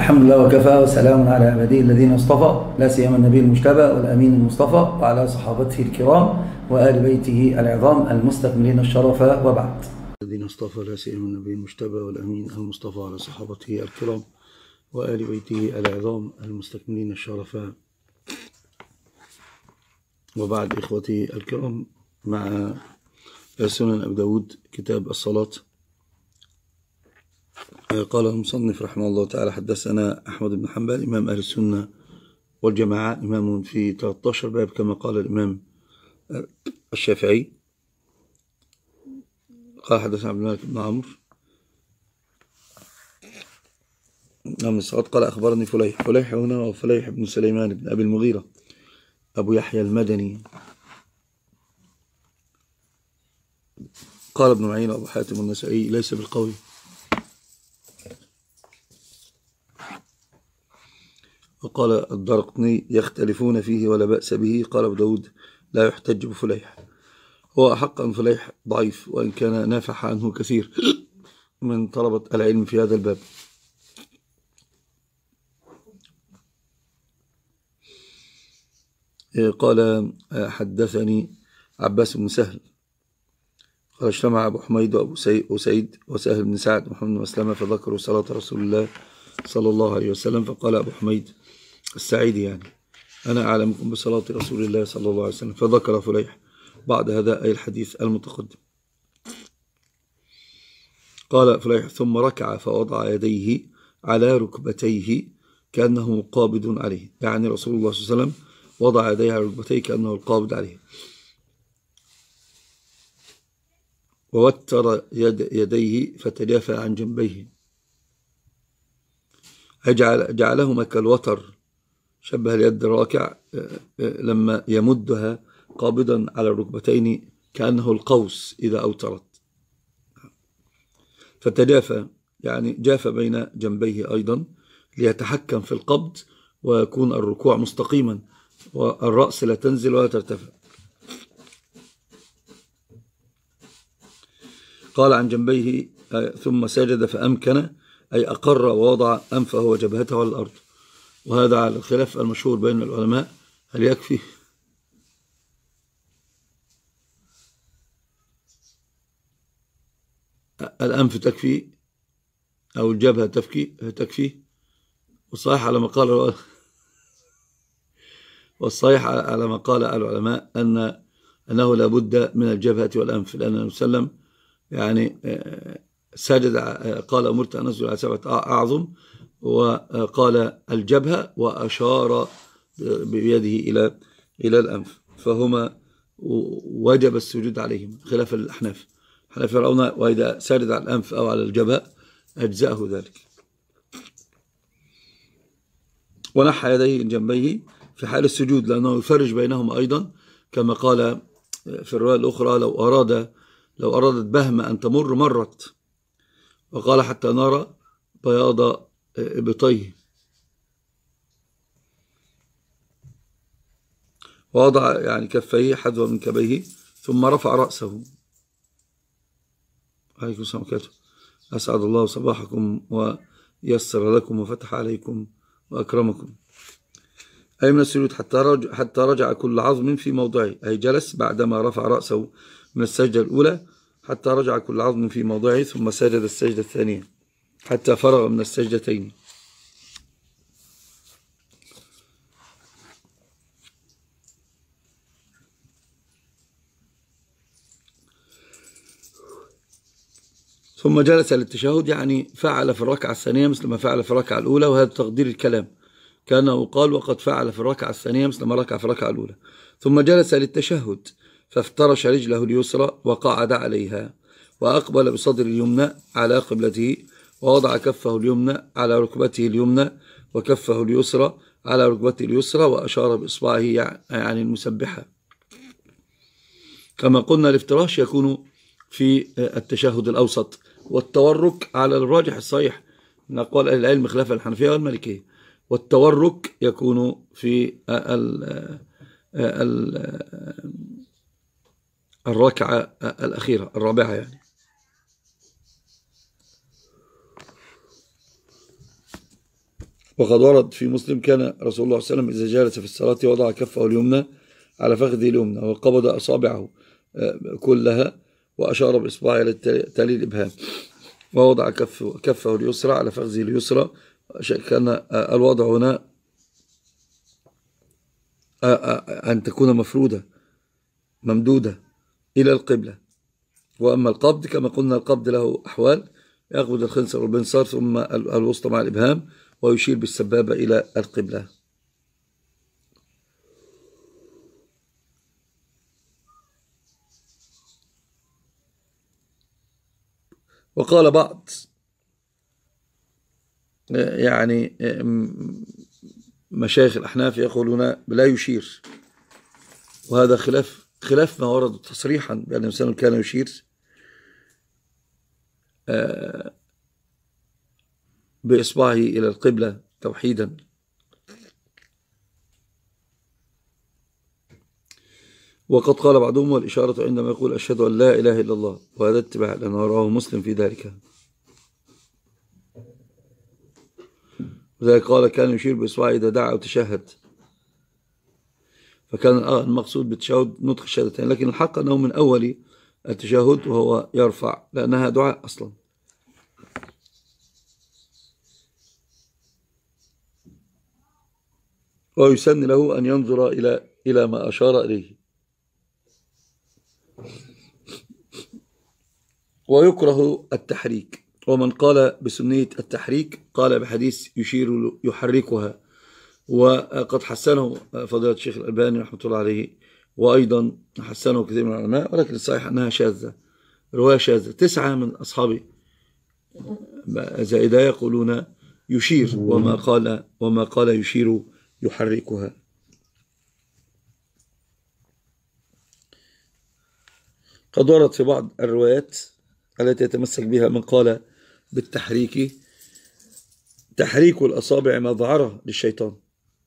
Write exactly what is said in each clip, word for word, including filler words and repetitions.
الحمد لله وكفى وسلام على عباده الذين اصطفى، لا سيما النبي المجتبى والأمين المصطفى وعلى صحابته الكرام وآل بيته العظام المستكملين الشرف، وبعد. الذين اصطفى، لا سيما النبي المجتبى والأمين المصطفى على صحابته الكرام وآل بيته العظام المستكملين الشرف، وبعد. إخوتي الكرام، مع سنن أبي داود كتاب الصلاة. قال المصنف رحمه الله تعالى: حدثنا أحمد بن حنبل إمام أهل السنة والجماعة، إمام في ثلاثة عشر باب كما قال الإمام الشافعي. قال حدثنا عبد الملك بن عمرو نعم الصاد قال أخبرني فليح فليح هنا وفليح بن سليمان بن أبي المغيرة أبو يحيى المدني. قال ابن معين وأبو حاتم النسائي ليس بالقوي. وقال الدارقطني يختلفون فيه ولا بأس به. قال ابو داود لا يحتج بفليح. هو أحق أن فليح ضعيف، وإن كان نافح عنه كثير من طلبة العلم في هذا الباب. قال حدثني عباس بن سهل قال اجتمع أبو حميد وأبو سعيد وسهل بن سعد محمد بن مسلمة فذكروا صلاة رسول الله صلى الله عليه وسلم. فقال أبو حميد السعيدي يعني: أنا أعلمكم بصلاة رسول الله صلى الله عليه وسلم. فذكر فليح بعد هذا أي الحديث المتقدم. قال فليح: ثم ركع فوضع يديه على ركبتيه كأنه قابض عليه، يعني رسول الله صلى الله عليه وسلم وضع يديه على ركبتيه كأنه القابض عليه. ووتر يد يديه فتجافى عن جنبيه، جعل جعلهما كالوتر، شبه اليد الراكع لما يمدها قابضا على الركبتين كأنه القوس إذا أوترت. فتجافى يعني جاف بين جنبيه أيضا ليتحكم في القبض ويكون الركوع مستقيما والرأس لا تنزل ولا ترتفع. قال عن جنبيه ثم سجد فأمكن، أي أقر ووضع أنفه وجبهته على الأرض. وهذا على الخلاف المشهور بين العلماء: هل يكفي الأنف تكفي أو الجبهة تكفي تكفي والصحيح على ما قال والصحيح على ما قال العلماء أن أنه لا بد من الجبهة والأنف، لأن النبي صلى الله عليه وسلم يعني سجد، قال أمرت أن أسجد على سبعة أعظم، وقال الجبهة وأشار بيده إلى إلى الأنف، فهما وجب السجود عليهم خلاف الأحناف. الحناف يرون وإذا سجد على الأنف أو على الجبهة أجزأه ذلك. ونحى يديه جنبيه في حال السجود لأنه يفرج بينهم أيضا، كما قال في الرواية الأخرى: لو أراد لو أرادت بهمة أن تمر مرت. وقال حتى نرى بياض إبطيه. ووضع يعني كفيه حذو من كبيه ثم رفع رأسه. عليكم السلام عليكم. أسعد الله صباحكم ويسر لكم وفتح عليكم وأكرمكم. أي من السجود حتى رجع, حتى رجع كل عظم في موضعه، أي جلس بعدما رفع رأسه من السجدة الأولى حتى رجع كل عظم في موضعه، ثم سجد السجدة الثانية حتى فرغ من السجدتين. ثم جلس للتشهد، يعني فعل في الركعة الثانية مثل ما فعل في الركعة الأولى، وهذا تقدير الكلام، كأنه قال وقد فعل في الركعة الثانية مثل ما ركع في الركعة الأولى. ثم جلس للتشهد فافترش رجله اليسرى وقعد عليها، وأقبل بصدر اليمنى على قبلته، ووضع كفه اليمنى على ركبته اليمنى وكفه اليسرى على ركبته اليسرى، وأشار بإصبعه يعني المسبحة. كما قلنا الافتراش يكون في التشهد الأوسط، والتورك على الراجح الصحيح من أقوال أهل العلم خلاف الحنفية والمالكية، والتورك يكون في ال ال الركعة الأخيرة الرابعة يعني. وقد ورد في مسلم كان رسول الله صلى الله عليه وسلم إذا جالس في الصلاة وضع كفه اليمنى على فخذه اليمنى وقبض أصابعه كلها وأشار بإصبعه إلى تالي الإبهام ووضع كفه, كفه اليسرى على فخذه اليسرى. كان الوضع هنا أن تكون مفرودة ممدودة إلى القبلة. وأما القبض كما قلنا القبض له أحوال، يقبض الخنصر والبنصار ثم الوسطى مع الإبهام ويشير بالسبابة إلى القبلة. وقال بعض يعني مشايخ الأحناف يقولون لا يشير، وهذا خلاف خلاف ما ورد تصريحا بأن الإنسان كان يشير بإصبعه إلى القبلة توحيدا. وقد قال بعضهم والإشارة عندما يقول أشهد أن لا إله إلا الله، وهذا اتباع لأنه رواه مسلم في ذلك. وذلك قال كان يشير بإصبعه إذا دعا أو تشهد، فكان المقصود بالتشهد نطق الشهادتين، لكن الحق أنه من أول التشهد وهو يرفع لأنها دعاء أصلا. ويسن له أن ينظر إلى إلى ما أشار إليه. ويكره التحريك، ومن قال بسنية التحريك قال بحديث يشير يحركها، وقد حسنه فضيلة الشيخ الألباني رحمة الله عليه، وأيضا حسنه كثير من العلماء، ولكن الصحيح أنها شاذة، رواية شاذة. تسعة من أصحاب زائدة يقولون يشير، وما قال وما قال يشير يحركها. قد ورد في بعض الروايات التي يتمسك بها من قال بالتحريك تحريك الأصابع مظعرة للشيطان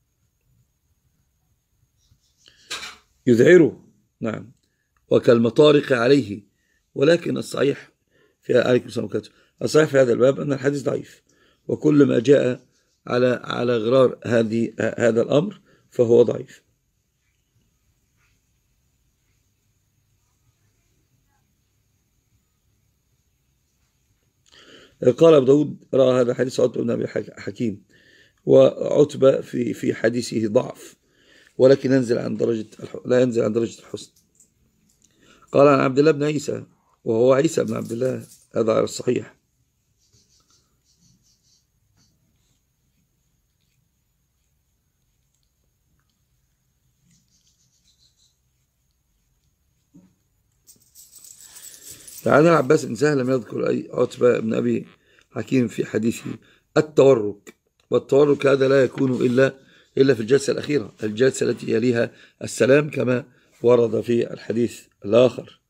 يذعره، نعم، وكالمطارق عليه. ولكن الصحيح في عليكم السلام عليكم الصحيح في هذا الباب أن الحديث ضعيف، وكل ما جاء على على غرار هذه هذا الأمر فهو ضعيف. قال أبو داود رأى هذا حديث عتبة بن أبي حكيم، وعتبة في في حديثه ضعف، ولكن ينزل عن درجة لا ينزل عن درجة الحسن. قال عن عبد الله بن عيسى وهو عيسى بن عبد الله، هذا على الصحيح. فعن العباس بن سهل لم يذكر أي عتبة بن أبي حكيم في حديثه التورك، والتورك هذا لا يكون إلا إلا في الجلسة الأخيرة، الجلسة التي يليها السلام، كما ورد في الحديث الآخر.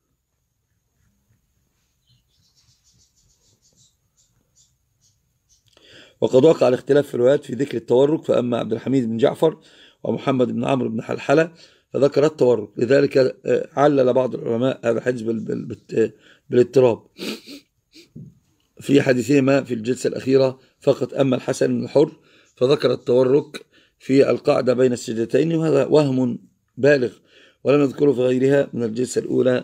وقد وقع الاختلاف في الروايات في ذكر التورك، فأما عبد الحميد بن جعفر ومحمد بن عمرو بن حلحلة فذكر التورك، لذلك علل بعض العلماء هذا الحديث بالاضطراب في حديثهما في الجلسة الأخيرة فقط. أما الحسن بن الحر فذكر التورك في القعدة بين السجدتين، وهذا وهم بالغ، ولم يذكره في غيرها من الجلسة الأولى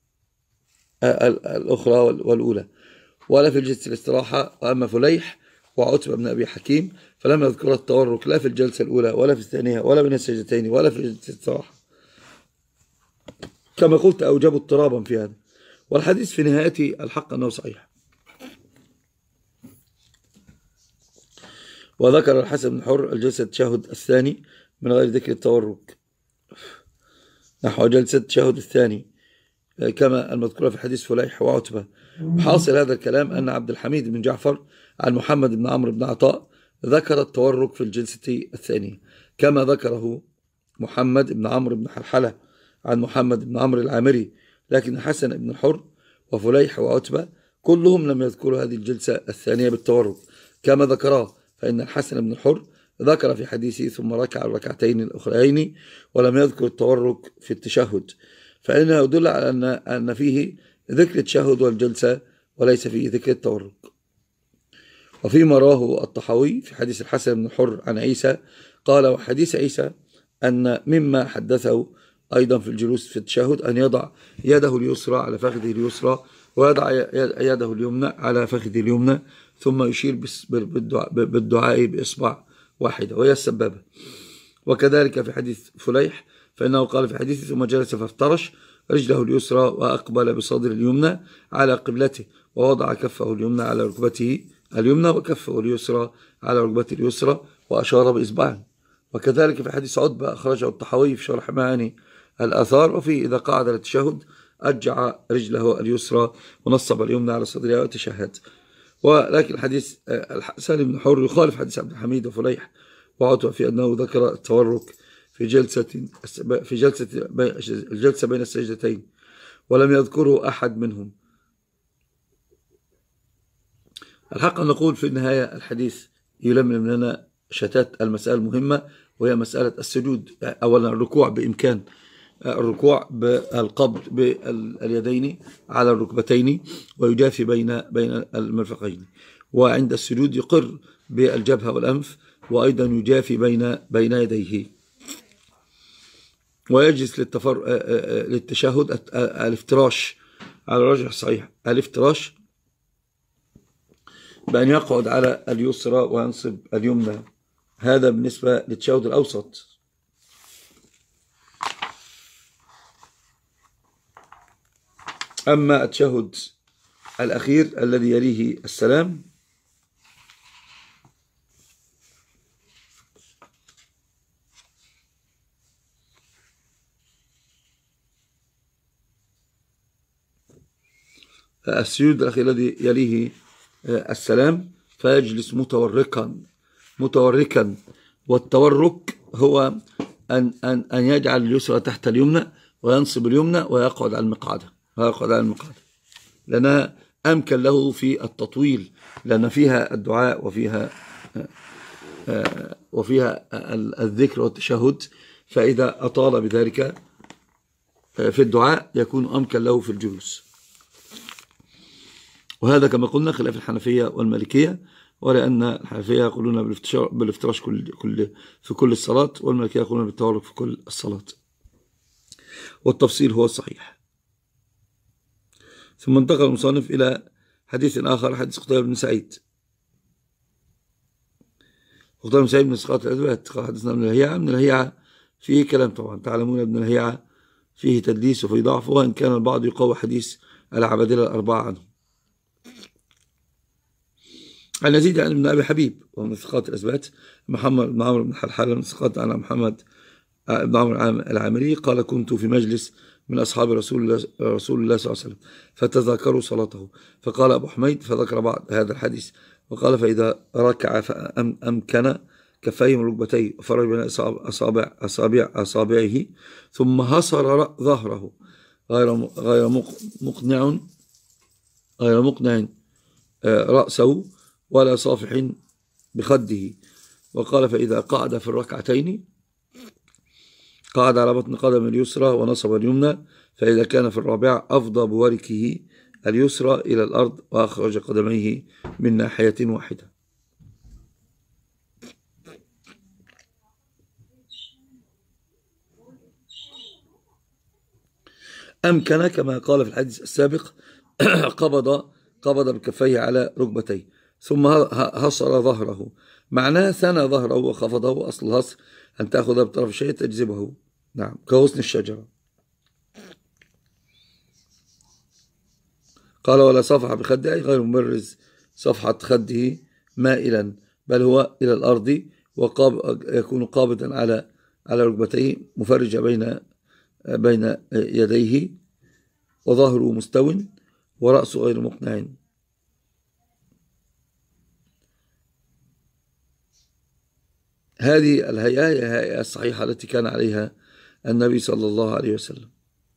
الأخرى والأولى، ولا في الجلسة الاستراحة. وأما فليح وعتبة بن أبي حكيم فلم يذكر التورك لا في الجلسة الأولى ولا في الثانية ولا بين السجدتين ولا في الجلسة الاستراحة، كما قلت أوجبوا اضطرابا في هذا. والحديث في نهايته الحق أنه صحيح. وذكر الحسن بن حر الجلسة التشهد الثاني من غير ذكر التورك نحو جلسة التشهد الثاني كما المذكورة في حديث فليح وعتبة. حاصل هذا الكلام أن عبد الحميد بن جعفر عن محمد بن عمرو بن عطاء ذكر التورك في الجلسة الثانية، كما ذكره محمد بن عمرو بن حلحلة عن محمد بن عمرو العامري، لكن حسن بن الحر وفليح وعتبة كلهم لم يذكروا هذه الجلسة الثانية بالتورك كما ذكراه. فإن الحسن بن الحر ذكر في حديثه ثم ركع الركعتين الأخرين ولم يذكر التورك في التشهد، فإنه يدل على أن أن فيه ذكر التشهد والجلسة وليس فيه ذكر التورك. وفيما راه الطحاوي في حديث الحسن بن حر عن عيسى قال: وحديث عيسى أن مما حدثه أيضا في الجلوس في التشهد أن يضع يده اليسرى على فخذه اليسرى ويضع يده اليمنى على فخذه اليمنى ثم يشير بالدعاء بإصبع واحدة وهي السبابة. وكذلك في حديث فليح فإنه قال في حديثه: ثم جلس فافترش رجله اليسرى وأقبل بصدر اليمنى على قبلته ووضع كفه اليمنى على ركبته اليمنى وكفه اليسرى على ركبته اليسرى وأشار بإصبعه. وكذلك في حديث عتبة أخرجه الطحاوي في شرح معاني الآثار وفيه: إذا قعد للتشهد أجع رجله اليسرى ونصب اليمنى على صدرها وتشهد. ولكن الحديث الحسن بن حر يخالف حديث عبد الحميد وفليح وعتبة في أنه ذكر التورك في جلسة في جلسة الجلسة بين السجدتين ولم يذكره أحد منهم. الحق أن نقول في النهاية الحديث يلملم لنا شتات المسألة المهمة، وهي مسألة السجود. أولا الركوع بإمكان الركوع بالقبض باليدين على الركبتين ويجافي بين بين المرفقين، وعند السجود يقر بالجبهة والأنف وأيضا يجافي بين بين يديه، ويجلس للتفر... للتشهد الافتراش على الراجح صحيح، الافتراش بأن يقعد على اليسرى وينصب اليمنى. هذا بالنسبة للتشهد الأوسط. أما التشهد الأخير الذي يليه السلام السجود الأخير الذي يليه السلام فيجلس متوركا متوركا والتورك هو أن, أن, أن يجعل اليسرى تحت اليمنى وينصب اليمنى ويقعد على المقعدة ويقعد على المقعدة لأنها أمكن له في التطويل، لأن فيها الدعاء وفيها وفيها الذكر والتشهد، فإذا أطال بذلك في الدعاء يكون أمكن له في الجلوس. وهذا كما قلنا خلاف الحنفية والمالكية، ولأن الحنفية يقولون بالافتراش كل كل في كل الصلاة، والمالكية يقولون بالتورك في كل الصلاة، والتفصيل هو الصحيح. ثم انتقل المصنف إلى حديث آخر، حديث قتيبة بن سعيد. قتيبة بن سعيد من ثقات الأثبات قال: حدثنا ابن لهيعة. ابن لهيعة فيه كلام طبعا، تعلمون ابن لهيعة فيه تدليس وفيه ضعف، وإن كان البعض يقوي حديث العبادلة الأربعة عنه. عن يزيد عن ابن أبي حبيب وهو من ثقات الأثبات. محمد بن عمرو بن حلحلة من ثقات عن محمد بن عمرو العامري قال: كنت في مجلس من أصحاب رسول الله, رسول الله صلى الله عليه وسلم فتذكروا صلاته، فقال أبو حميد فذكر بعض هذا الحديث وقال: فإذا ركع فأمكن كفيه من ركبتيه وفرج بين أصابع أصابع أصابعه ثم هصر ظهره غير غير مقنع غير مقنع رأسه ولا صافح بخده، وقال: فإذا قعد في الركعتين قعد على بطن قدم اليسرى ونصب اليمنى، فإذا كان في الرابعة أفضى بوركه اليسرى إلى الأرض وأخرج قدميه من ناحية واحدة. أمكن كما قال في الحديث السابق قبض قبض بكفيه على ركبتيه ثم هصر ظهره، معناه ثنى ظهره وخفضه. أصل الهصر أن تأخذ بطرف الشيء تجذبه، نعم، كغصن الشجرة. قال: ولا صفح بخده، أي غير مبرز صفحة خده مائلا، بل هو إلى الأرض ويكون قابضا على على ركبتيه مفرجة بين بين يديه وظهره مستو ورأسه غير مقنع. هذه الهيئة هي الهيئة الصحيحة التي كان عليها النبي صلى الله عليه وسلم.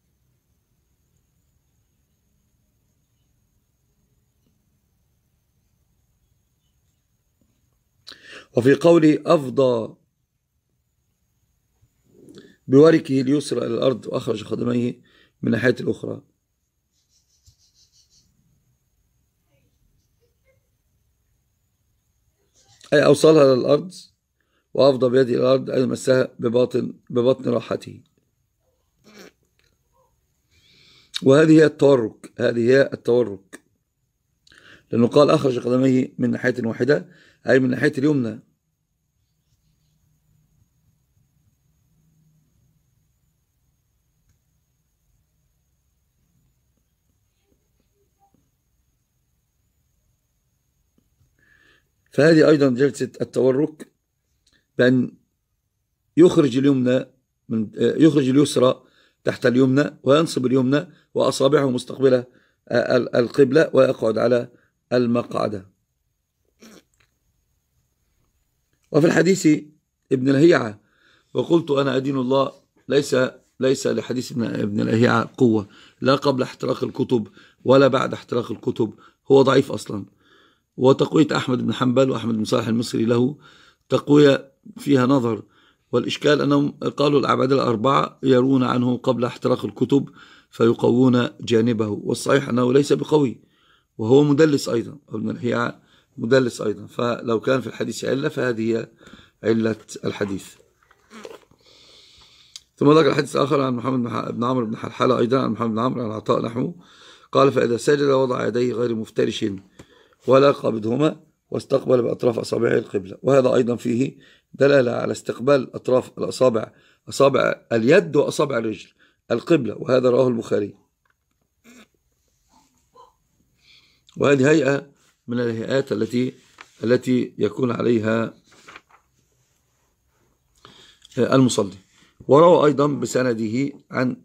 وفي قوله أفضى بوركه اليسرى إلى الأرض وأخرج قدميه من ناحية الأخرى، أي أوصلها للأرض، وأفضى بيده إلى الأرض أي مسها بباطن ببطن راحته. وهذه هي التورك، هذه هي التورك، لأنه قال أخرج قدميه من ناحية واحدة أي من ناحية اليمنى. فهذه أيضا جلسة التورك، بأن يخرج اليمنى من يخرج اليسرى تحت اليمنى، وينصب اليمنى وأصابعه مستقبلة القبلة، ويقعد على المقعدة. وفي الحديث ابن لهيعة وقلت أنا أدين الله، ليس ليس لحديث ابن لهيعة قوة، لا قبل احتراق الكتب ولا بعد احتراق الكتب، هو ضعيف أصلا. وتقوية أحمد بن حنبل وأحمد بن صالح المصري له تقوية فيها نظر، والإشكال أنهم قالوا الأعباد الأربعة يرون عنه قبل احتراق الكتب فيقوون جانبه، والصحيح أنه ليس بقوي، وهو مدلس أيضا، ابن لهيعة مدلس أيضا. فلو كان في الحديث علة فهذه هي علة الحديث. ثم ذكر الحديث آخر عن محمد بن عمرو بن حلحلة أيضا عن محمد بن عمرو عن عطاء نحوه قال فإذا سجد وضع يديه غير مفترش ولا قابضهما واستقبل بأطراف أصابعه القبلة. وهذا أيضا فيه دلالة على استقبال أطراف الأصابع، أصابع اليد وأصابع الرجل القبلة، وهذا رواه البخاري. وهذه هيئة من الهيئات التي التي يكون عليها المصلي. وروى أيضا بسنده عن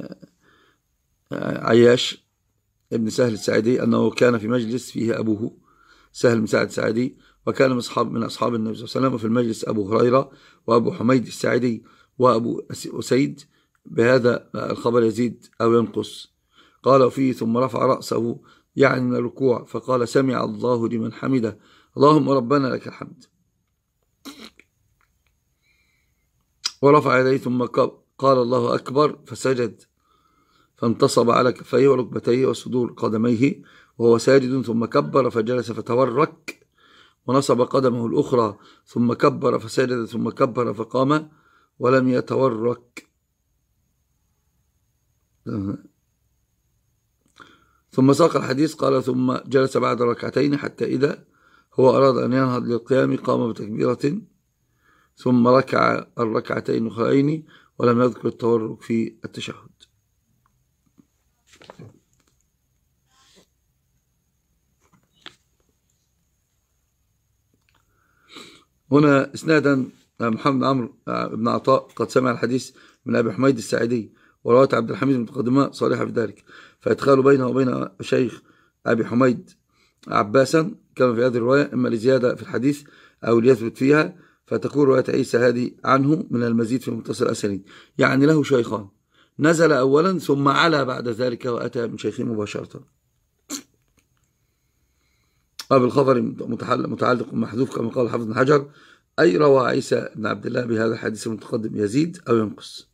عياش ابن سهل الساعدي أنه كان في مجلس فيه أبوه سهل بن سعد الساعدي، وكان من أصحاب من أصحاب النبي صلى الله عليه وسلم، وفي المجلس أبو هريرة وأبو حميد الساعدي وأبو أسيد، بهذا الخبر يزيد أو ينقص. قال فيه ثم رفع رأسه يعني من الركوع فقال سمع الله لمن حمده اللهم ربنا لك الحمد، ورفع يديه ثم قال الله أكبر فسجد فانتصب على كفيه وركبتيه وصدور قدميه وهو ساجد، ثم كبر فجلس فتورك ونصب قدمه الأخرى ثم كبر فسجد ثم كبر فقام ولم يتورك. ثم ساق الحديث قال ثم جلس بعد ركعتين حتى إذا هو أراد أن ينهض للقيام قام بتكبيرة ثم ركع الركعتين الأخرين ولم يذكر التورك في التشهد. هنا إسنادا محمد بن عمرو بن عطاء قد سمع الحديث من أبي حميد الساعدي، ورواية عبد الحميد المتقدمة صالحة في ذلك، فإدخال بينه وبين شيخ أبي حميد عباسا كما في هذه الرواية إما لزيادة في الحديث أو ليثبت فيها، فتكون رواية عيسى هذه عنه من المزيد في متصل الأسانيد، يعني له شيخان، نزل أولا ثم علا بعد ذلك وأتى من شيخه مباشرة. بالخبر متعلق محذوف كما قال حافظ بن حجر، أي روى عيسى بن عبد الله بهذا الحديث المتقدم يزيد أو ينقص.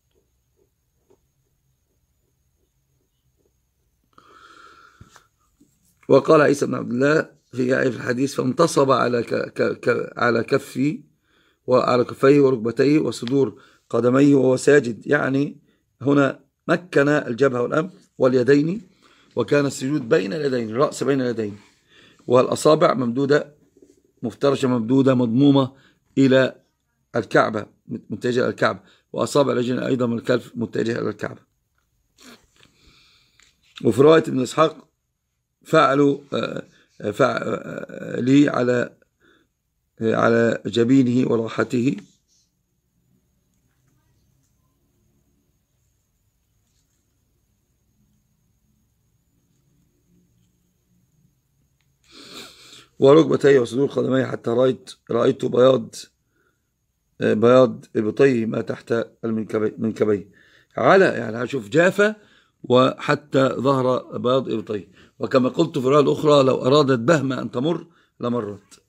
وقال عيسى بن عبد الله في الحديث فانتصب على على كفي وعلى كفيه وركبتيه وصدور قدميه وهو ساجد، يعني هنا مكن الجبهة والأنف واليدين، وكان السجود بين اليدين، الرأس بين اليدين، والأصابع ممدودة مفترشة ممدودة مضمومة إلى الكعبة متجهة إلى الكعبة، وأصابع الرجل أيضا من الكلف متجهة إلى الكعبة. وفي رواية ابن إسحاق فعلوا لي على على جبينه وراحته وركبتيه وصدور قدميه حتى رأيت رأيت بياض بياض إبطيه ما تحت المنكبين، على يعني هشوف جافة وحتى ظهر بياض إبطيه. وكما قلت في الرواية الأخرى لو أرادت بهمة أن تمر لمرت.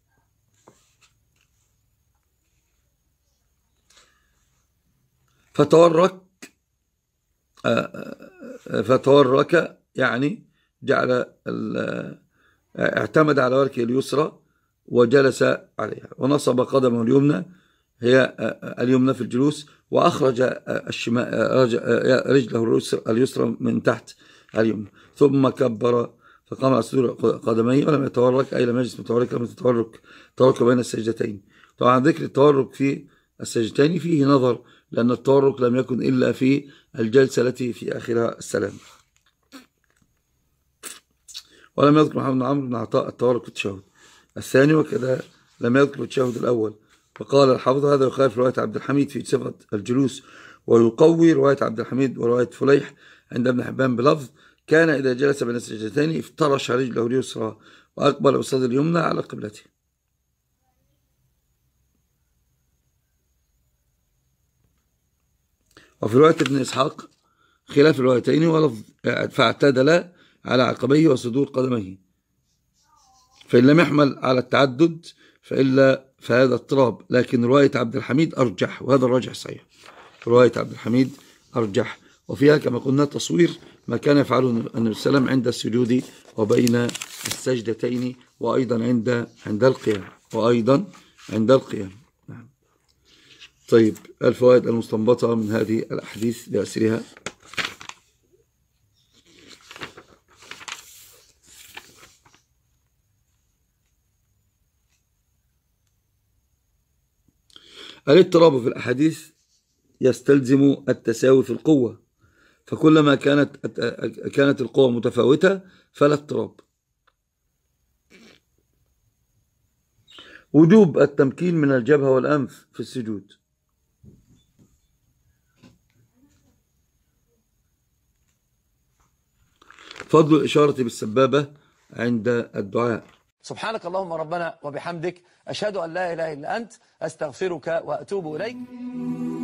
فتورك فتورك يعني جعل اعتمد على وركه اليسرى وجلس عليها، ونصب قدمه اليمنى هي اليمنى في الجلوس، وأخرج رجله اليسرى من تحت اليمنى، ثم كبر فقام على صدور قدميه ولم يتورك، أي لم يجلس متوركا من التورك تورك بين السجدتين. طبعا ذكر التورك في السجدتين فيه نظر، لأن التورك لم يكن إلا في الجلسة التي في آخرها السلام. ولم يذكر محمد بن عمرو بن عطاء التورك في التشهد الثاني، وكذا لم يذكر التشهد الأول. فقال الحافظ هذا يخالف رواية عبد الحميد في صفة الجلوس، ويقوي رواية عبد الحميد ورواية فليح عند ابن حبان بلفظ كان إذا جلس بين السجدتين افترش رجله اليسرى وأقبل بصدر اليمنى على قبلته. وفي رواية ابن إسحاق خلاف الروايتين ولفظ فاعتدل على عقبيه وصدور قدميه، فإن لم يحمل على التعدد فإلا فهذا اضطراب، لكن رواية عبد الحميد أرجح، وهذا الراجح صحيح. رواية عبد الحميد أرجح، وفيها كما قلنا تصوير ما كان يفعله النبي صلى الله عليه وسلم عند السجود وبين السجدتين، وأيضا عند عند القيام وأيضا عند القيام. نعم. طيب، الفوائد المستنبطة من هذه الأحاديث بأسرها. الاضطراب في الأحاديث يستلزم التساوي في القوة، فكلما كانت كانت القوة متفاوتة فلا اضطراب. وجوب التمكين من الجبهة والأنف في السجود. فضل الإشارة بالسبابة عند الدعاء. سبحانك اللهم ربنا وبحمدك، أشهد أن لا إله إلا أنت، أستغفرك وأتوب إليك.